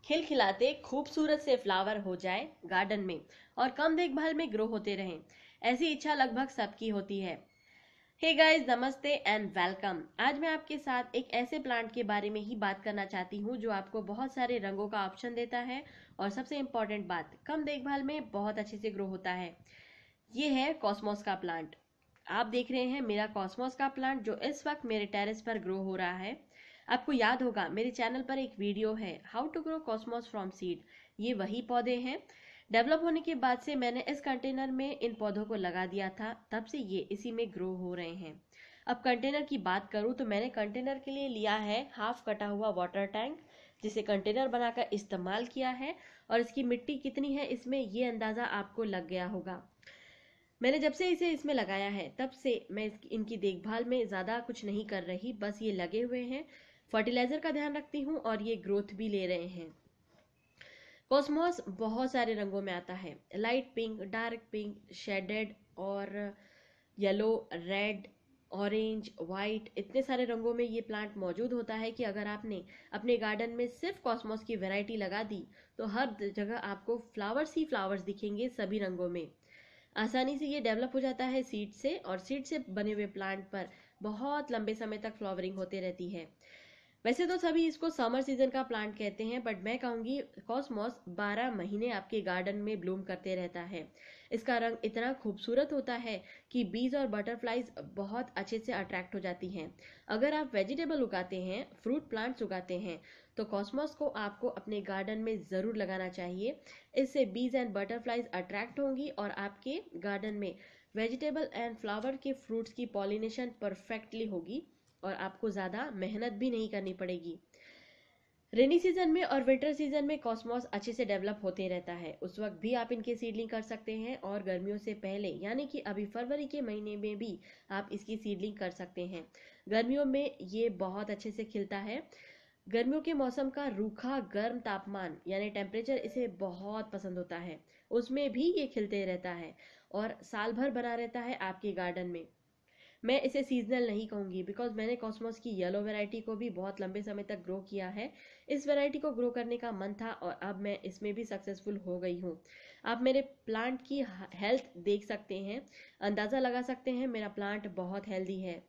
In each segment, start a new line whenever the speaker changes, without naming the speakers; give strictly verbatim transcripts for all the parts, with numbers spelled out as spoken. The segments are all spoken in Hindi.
खिलखिलाते खूबसूरत से फ्लावर हो जाए गार्डन में और कम देखभाल में ग्रो होते रहें, ऐसी इच्छा लगभग सबकी होती है। हे गाइस, नमस्ते एंड वेलकम। आज मैं आपके साथ एक ऐसे प्लांट के बारे में ही बात करना चाहती हूँ जो आपको बहुत सारे रंगों का ऑप्शन देता है और सबसे इम्पोर्टेंट बात, कम देखभाल में बहुत अच्छे से ग्रो होता है। ये है कॉस्मोस का प्लांट। आप देख रहे हैं मेरा कॉस्मोस का प्लांट जो इस वक्त मेरे टेरेस पर ग्रो हो रहा है। आपको याद होगा मेरे चैनल पर एक वीडियो है how to grow cosmos from seed. ये वही पौधे हैं। डेवलप होने के बाद से मैंने इस कंटेनर में इन पौधों को लगा दिया था, तब से ये इसी में ग्रो हो रहे हैं। अब कंटेनर की बात करूं तो मैंने कंटेनर के लिए लिया है हाफ कटा हुआ वाटर टैंक, जिसे कंटेनर बनाकर इस्तेमाल किया है। और इसकी मिट्टी कितनी है इसमें, ये अंदाज़ा आपको लग गया होगा। मैंने जब से इसे इसमें लगाया है तब से मैं इसकी इनकी देखभाल में ज़्यादा कुछ नहीं कर रही, बस ये लगे हुए हैं। फर्टिलाइज़र का ध्यान रखती हूँ और ये ग्रोथ भी ले रहे हैं। कॉस्मोस बहुत सारे रंगों में आता है, light pink, dark pink, shaded और येलो, रेड, ऑरेंज, वाइट, इतने सारे रंगों में ये प्लांट मौजूद होता है कि अगर आपने अपने गार्डन में सिर्फ कॉस्मोस की वैरायटी लगा दी तो हर जगह आपको फ्लावर्स ही फ्लावर्स दिखेंगे सभी रंगों में। आसानी से ये डेवलप हो जाता है सीड से, और सीड से बने हुए प्लांट पर बहुत लंबे समय तक फ्लावरिंग होते रहती है। वैसे तो सभी इसको समर सीजन का प्लांट कहते हैं, बट मैं कहूँगी कॉस्मोस बारह महीने आपके गार्डन में ब्लूम करते रहता है। इसका रंग इतना खूबसूरत होता है कि बीज और बटरफ्लाइज बहुत अच्छे से अट्रैक्ट हो जाती हैं। अगर आप वेजिटेबल उगाते हैं, फ्रूट प्लांट्स उगाते हैं, तो कॉस्मोस को आपको अपने गार्डन में ज़रूर लगाना चाहिए। इससे बीज एंड बटरफ्लाइज अट्रैक्ट होंगी और आपके गार्डन में वेजिटेबल एंड फ्लावर के फ्रूट्स की पॉलिनेशन परफेक्टली होगी और आपको ज़्यादा मेहनत भी नहीं करनी पड़ेगी। रेनी सीजन में और विंटर सीजन में कॉस्मोस अच्छे से डेवलप होते रहता है, उस वक्त भी आप इनके सीडलिंग कर सकते हैं। और गर्मियों से पहले यानी कि अभी फरवरी के महीने में भी आप इसकी सीडलिंग कर सकते हैं। गर्मियों में ये बहुत अच्छे से खिलता है। गर्मियों के मौसम का रूखा गर्म तापमान यानी टेम्परेचर इसे बहुत पसंद होता है, उसमें भी ये खिलते रहता है और साल भर बना रहता है आपके गार्डन में। मैं इसे सीजनल नहीं कहूँगी बिकॉज मैंने कॉस्मोस की येलो वैरायटी को भी बहुत लंबे समय तक ग्रो किया है। इस वैरायटी को ग्रो करने का मन था और अब मैं इसमें भी सक्सेसफुल हो गई हूँ। आप मेरे प्लांट की हेल्थ देख सकते हैं, अंदाज़ा लगा सकते हैं मेरा प्लांट बहुत हेल्दी है।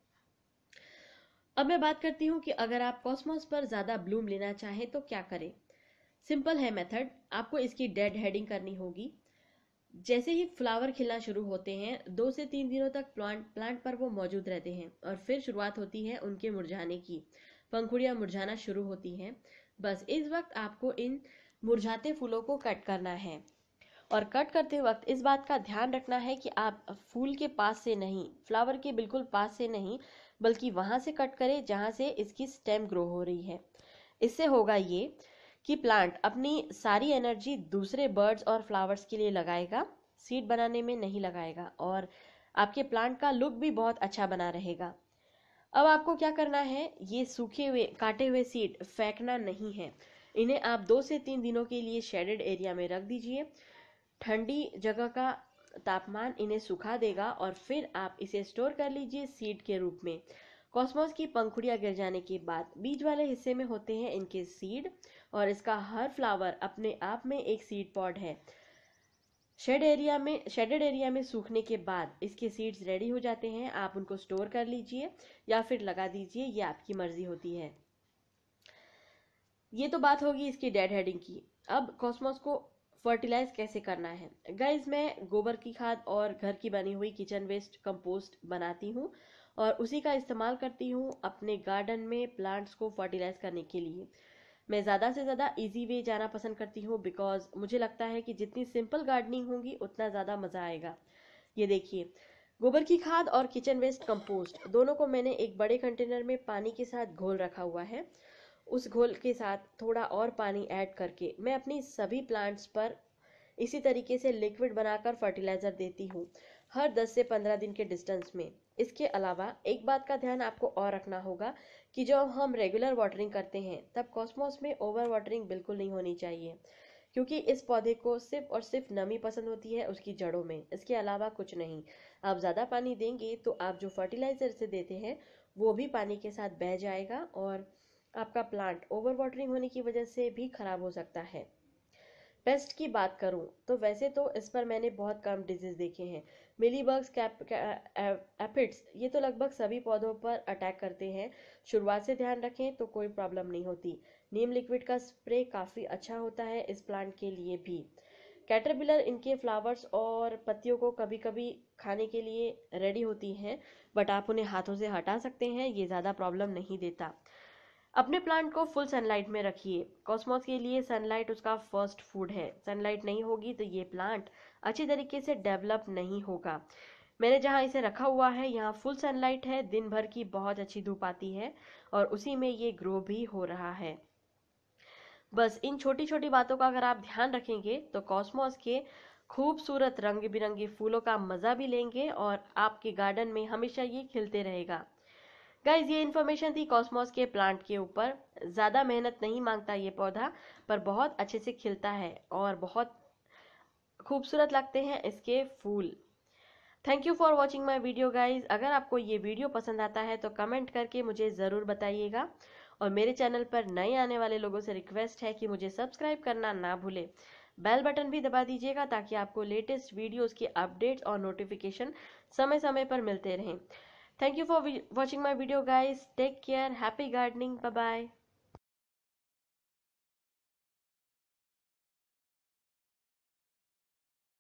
अब मैं बात करती हूँ कि अगर आप कॉस्मोस पर ज़्यादा ब्लूम लेना चाहें तो क्या करें। सिंपल है मेथड। आपको इसकी डेड हेडिंग करनी होगी। जैसे ही फ्लावर खिलना शुरू होते हैं, दो से तीन दिनों तक प्लांट प्लांट पर वो मौजूद रहते हैं और फिर शुरुआत होती है उनके मुरझाने की। पंखुड़ियाँ मुरझाना शुरू होती हैं। बस इस वक्त आपको इन मुरझाते फूलों को कट करना है और कट करते वक्त इस बात का ध्यान रखना है कि आप फूल के पास से नहीं, फ्लावर के बिल्कुल पास से नहीं, बल्कि वहाँ से कट करें जहाँ से इसकी स्टेम ग्रो हो रही है। इससे होगा ये कि प्लांट अपनी सारी एनर्जी दूसरे बर्ड्स और फ्लावर्स के लिए लगाएगा, सीड बनाने में नहीं लगाएगा, और आपके प्लांट का लुक भी बहुत अच्छा बना रहेगा। अब आपको क्या करना है, ये सूखे हुए काटे हुए सीड फेंकना नहीं है। इन्हें आप दो से तीन दिनों के लिए शेडेड एरिया में रख दीजिए। ठंडी जगह का तापमान इन्हें सुखा देगा और फिर आप इसे स्टोर कर लीजिए सीड के रूप में। कॉस्मोस की पंखुड़ियाँ गिर जाने के बाद बीज वाले हिस्से में होते हैं इनके सीड, और इसका हर फ्लावर अपने आप में एक सीड पॉड है। शेड एरिया में शेडेड एरिया में सूखने के बाद इसके सीड्स रेडी हो जाते हैं। आप उनको स्टोर कर लीजिए या फिर लगा दीजिए, ये आपकी मर्जी होती है। ये तो बात होगी इसकी डेड हेडिंग की। अब कॉस्मोस को फर्टिलाइज कैसे करना है। गाइज, मैं गोबर की खाद और घर की बनी हुई किचन वेस्ट कंपोस्ट बनाती हूँ और उसी का इस्तेमाल करती हूँ अपने गार्डन में प्लांट्स को फर्टिलाइज करने के लिए। मैं ज़्यादा से ज़्यादा इजी वे जाना पसंद करती हूँ बिकॉज मुझे लगता है कि जितनी सिंपल गार्डनिंग होगी उतना ज़्यादा मज़ा आएगा। ये देखिए, गोबर की खाद और किचन वेस्ट कंपोस्ट दोनों को मैंने एक बड़े कंटेनर में पानी के साथ घोल रखा हुआ है। उस घोल के साथ थोड़ा और पानी ऐड करके मैं अपनी सभी प्लांट्स पर इसी तरीके से लिक्विड बनाकर फर्टिलाइज़र देती हूँ हर दस से पंद्रह दिन के डिस्टेंस में। इसके अलावा एक बात का ध्यान आपको और रखना होगा कि जब हम रेगुलर वाटरिंग करते हैं तब कॉस्मोस में ओवर वाटरिंग बिल्कुल नहीं होनी चाहिए, क्योंकि इस पौधे को सिर्फ और सिर्फ नमी पसंद होती है उसकी जड़ों में, इसके अलावा कुछ नहीं। आप ज़्यादा पानी देंगे तो आप जो फर्टिलाइज़र से देते हैं वो भी पानी के साथ बह जाएगा और आपका प्लांट ओवर वाटरिंग होने की वजह से भी खराब हो सकता है। पेस्ट की बात करूं तो वैसे तो इस पर मैंने बहुत कम डिजीज देखे हैं। मिलीबग्स, एपिड्स, ये तो लगभग सभी पौधों पर अटैक करते हैं। शुरुआत से ध्यान रखें तो कोई प्रॉब्लम नहीं होती। नीम लिक्विड का स्प्रे काफ़ी अच्छा होता है इस प्लांट के लिए भी। कैटरपिलर इनके फ्लावर्स और पत्तियों को कभी कभी खाने के लिए रेडी होती हैं, बट आप उन्हें हाथों से हटा सकते हैं, ये ज़्यादा प्रॉब्लम नहीं देता। अपने प्लांट को फुल सनलाइट में रखिए। कॉस्मोस के लिए सनलाइट उसका फर्स्ट फूड है। सनलाइट नहीं होगी तो ये प्लांट अच्छी तरीके से डेवलप नहीं होगा। मैंने जहाँ इसे रखा हुआ है यहाँ फुल सनलाइट है, दिन भर की बहुत अच्छी धूप आती है और उसी में ये ग्रो भी हो रहा है। बस इन छोटी छोटी बातों का अगर आप ध्यान रखेंगे तो कॉस्मोस के खूबसूरत रंग बिरंगे फूलों का मजा भी लेंगे और आपके गार्डन में हमेशा ये खिलते रहेगा। गाइज, ये इन्फॉर्मेशन थी कॉस्मोस के प्लांट के ऊपर। ज़्यादा मेहनत नहीं मांगता ये पौधा, पर बहुत अच्छे से खिलता है और बहुत खूबसूरत लगते हैं इसके फूल। Thank you for watching my video guys. अगर आपको ये वीडियो पसंद आता है तो कमेंट करके मुझे ज़रूर बताइएगा और मेरे चैनल पर नए आने वाले लोगों से रिक्वेस्ट है कि मुझे सब्सक्राइब करना ना भूलें। बेल बटन भी दबा दीजिएगा ताकि आपको लेटेस्ट वीडियोस के अपडेट्स और नोटिफिकेशन समय समय पर मिलते रहें। Thank you for watching my video guys. Take care. Happy gardening. Bye bye.